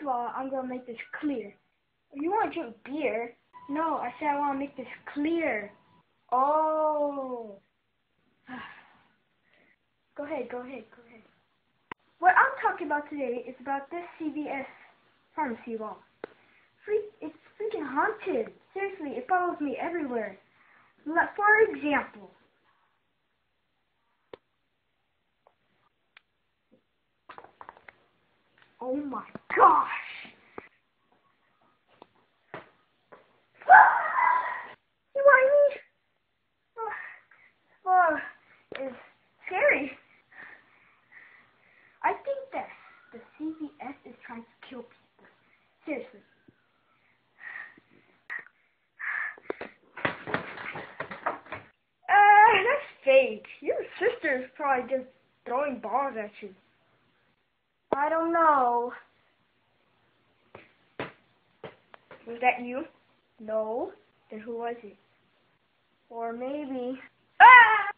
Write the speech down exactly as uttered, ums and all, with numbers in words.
of all, I'm going to make this clear. You want to drink beer? No, I said I want to make this clear. Oh. Go ahead, go ahead, go ahead. What I'm talking about today is about this C V S pharmacy law. Freak, it's freaking haunted. Seriously, it follows me everywhere. Like, for example, oh my gosh. You want me? Oh, it's scary. I think that the C V S is trying to kill people. Seriously. Uh, that's fake. Your sister's probably just throwing balls at you. I don't know. Was that you? No. Then who was it? Or maybe... Ah!